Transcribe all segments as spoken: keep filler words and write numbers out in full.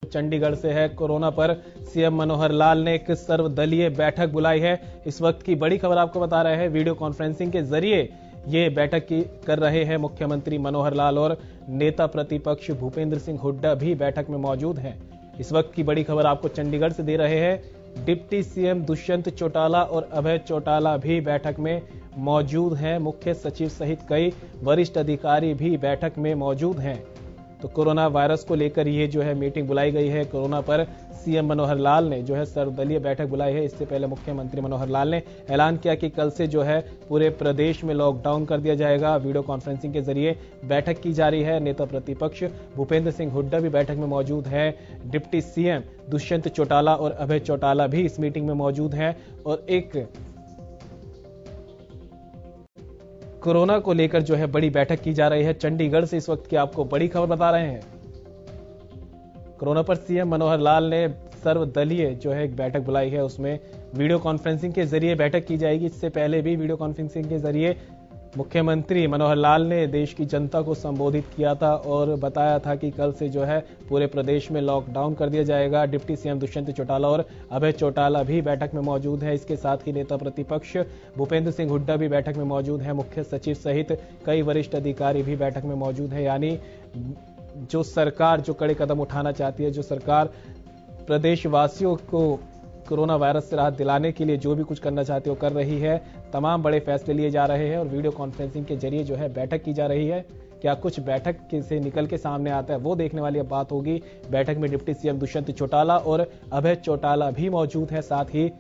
चंडीगढ़ से है। कोरोना पर सीएम मनोहर लाल ने एक सर्वदलीय बैठक बुलाई है। इस वक्त की बड़ी खबर आपको बता रहे हैं। वीडियो कॉन्फ्रेंसिंग के जरिए ये बैठक की कर रहे हैं मुख्यमंत्री मनोहर लाल और नेता प्रतिपक्ष भूपेंद्र सिंह हुड्डा भी बैठक में मौजूद हैं। इस वक्त की बड़ी खबर आपको चंडीगढ़ से दे रहे हैं। डिप्टी सीएम दुष्यंत चौटाला और अभय चौटाला भी बैठक में मौजूद हैं। मुख्य सचिव सहित कई वरिष्ठ अधिकारी भी बैठक में मौजूद हैं। तो कोरोना वायरस को लेकर ये जो है मीटिंग बुलाई गई है। कोरोना पर सीएम मनोहर लाल ने जो है सर्वदलीय बैठक बुलाई है। इससे पहले मुख्यमंत्री मनोहर लाल ने ऐलान किया कि कल से जो है पूरे प्रदेश में लॉकडाउन कर दिया जाएगा। वीडियो कॉन्फ्रेंसिंग के जरिए बैठक की जा रही है। नेता प्रतिपक्ष भूपेंद्र सिंह हुड्डा भी बैठक में मौजूद है। डिप्टी सीएम दुष्यंत चौटाला और अभय चौटाला भी इस मीटिंग में मौजूद हैं। और एक कोरोना को लेकर जो है बड़ी बैठक की जा रही है। चंडीगढ़ से इस वक्त की आपको बड़ी खबर बता रहे हैं। कोरोना पर सीएम मनोहर लाल ने सर्वदलीय जो है एक बैठक बुलाई है। उसमें वीडियो कॉन्फ्रेंसिंग के जरिए बैठक की जाएगी। इससे पहले भी वीडियो कॉन्फ्रेंसिंग के जरिए मुख्यमंत्री मनोहर लाल ने देश की जनता को संबोधित किया था और बताया था कि कल से जो है पूरे प्रदेश में लॉकडाउन कर दिया जाएगा। डिप्टी सीएम दुष्यंत चौटाला और अभय चौटाला भी बैठक में मौजूद है। इसके साथ ही नेता प्रतिपक्ष भूपेंद्र सिंह हुड्डा भी बैठक में मौजूद है। मुख्य सचिव सहित कई वरिष्ठ अधिकारी भी बैठक में मौजूद है। यानी जो सरकार जो कड़े कदम उठाना चाहती है, जो सरकार प्रदेशवासियों को कोरोना वायरस से राहत दिलाने के लिए जो भी कुछ करना चाहती है वो कर रही है। तमाम बड़े फैसले लिए जा रहे हैं और वीडियो कॉन्फ्रेंसिंग के जरिए जो है बैठक की जा रही है। क्या कुछ बैठक से निकल के सामने आता है वो देखने वाली अब बात होगी। बैठक में डिप्टी सीएम दुष्यंत चौटाला और अभय चौटाला भी मौजूद हैं। साथ ही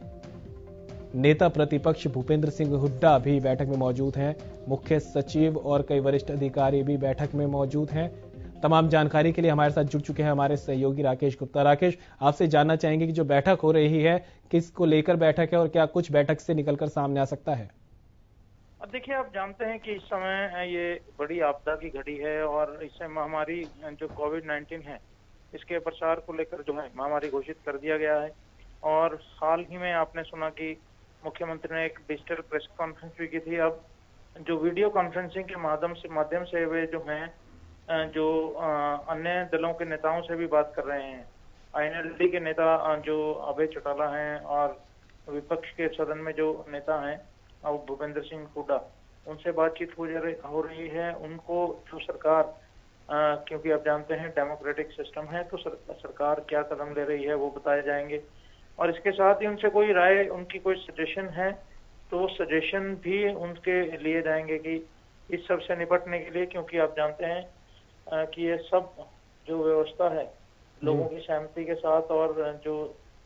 नेता प्रतिपक्ष भूपेंद्र सिंह हुड्डा भी बैठक में मौजूद हैं। मुख्य सचिव और कई वरिष्ठ अधिकारी भी बैठक में मौजूद हैं। तमाम जानकारी के लिए हमारे साथ जुड़ चुके हैं हमारे सहयोगी राकेश गुप्ता। राकेश, आपसे जानना चाहेंगे कि जो बैठक हो रही है किसको लेकर बैठक है और क्या कुछ बैठक से निकलकर सामने आ सकता है? अब देखिए, आप जानते हैं कि इस समय ये बड़ी आपदा की घड़ी है और इससे महामारी जो कोविड नाइन्टीन है इसके प्रसार को लेकर जो है महामारी घोषित कर दिया गया है। और हाल ही में आपने सुना कि मुख्यमंत्री ने एक डिजिटल प्रेस कॉन्फ्रेंस भी की थी। अब जो वीडियो कॉन्फ्रेंसिंग के माध्यम से माध्यम से वे जो है जो अन्य दलों के नेताओं से भी बात कर रहे हैं। आईएनएलडी के नेता जो अभय चौटाला हैं और विपक्ष के सदन में जो नेता हैं भूपेंद्र सिंह हुड्डा, उनसे बातचीत हो जा रही हो रही है। उनको जो सरकार, क्योंकि आप जानते हैं डेमोक्रेटिक सिस्टम है, तो सर, सरकार क्या कदम ले रही है वो बताए जाएंगे। और इसके साथ ही उनसे कोई राय, उनकी कोई सजेशन है तो सजेशन भी उनके लिए जाएंगे कि इस सब से निपटने के लिए, क्योंकि आप जानते हैं कि ये सब जो व्यवस्था है लोगों की सहमति के साथ और जो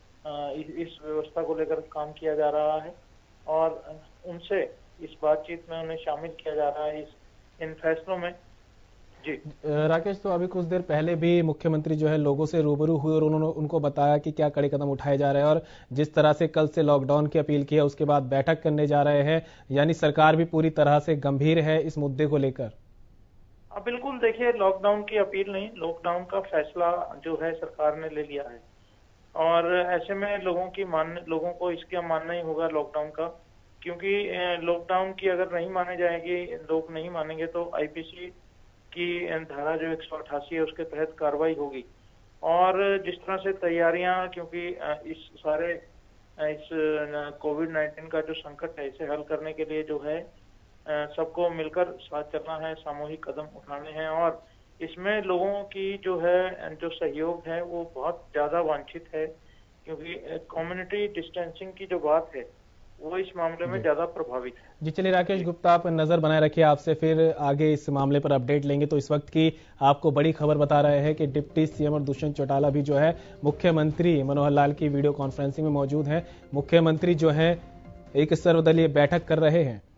इस व्यवस्था को लेकर काम किया जा रहा है और उनसे इस बातचीत में उन्हें शामिल किया जा रहा है इस इन फैसलों में। जी राकेश, तो अभी कुछ देर पहले भी मुख्यमंत्री जो है लोगों से रूबरू हुए और उन्होंने उनको बताया कि क्या कड़े कदम उठाए जा रहे हैं और जिस तरह से कल से लॉकडाउन की अपील की है उसके बाद बैठक करने जा रहे हैं। यानी सरकार भी पूरी तरह से गंभीर है इस मुद्दे को लेकर। अब बिल्कुल देखिए, लॉकडाउन की अपील नहीं, लॉकडाउन का फैसला जो है सरकार ने ले लिया है और ऐसे में लोगों की मान लोगों को इसका मानना ही होगा लॉकडाउन का, क्योंकि लॉकडाउन की अगर नहीं माने जाएगी, लोग नहीं मानेंगे तो आईपीसी की धारा जो एक सौ अट्ठासी है उसके तहत कार्रवाई होगी। और जिस तरह से तैयारियां, क्योंकि इस सारे इस कोविड नाइन्टीन का जो संकट है इसे हल करने के लिए जो है सबको मिलकर साथ चलना है, सामूहिक कदम उठाने हैं और इसमें लोगों की जो है जो सहयोग है वो बहुत ज्यादा वांछित है, क्योंकि कम्युनिटी डिस्टेंसिंग की जो बात है वो इस मामले में ज्यादा प्रभावित है। जी चलिए राकेश गुप्ता, आप नजर बनाए रखिए, आपसे फिर आगे इस मामले पर अपडेट लेंगे। तो इस वक्त की आपको बड़ी खबर बता रहे हैं कि डिप्टी सीएम और दुष्यंत चौटाला भी जो है मुख्यमंत्री मनोहर लाल की वीडियो कॉन्फ्रेंसिंग में मौजूद हैं। मुख्यमंत्री जो है एक सर्वदलीय बैठक कर रहे हैं।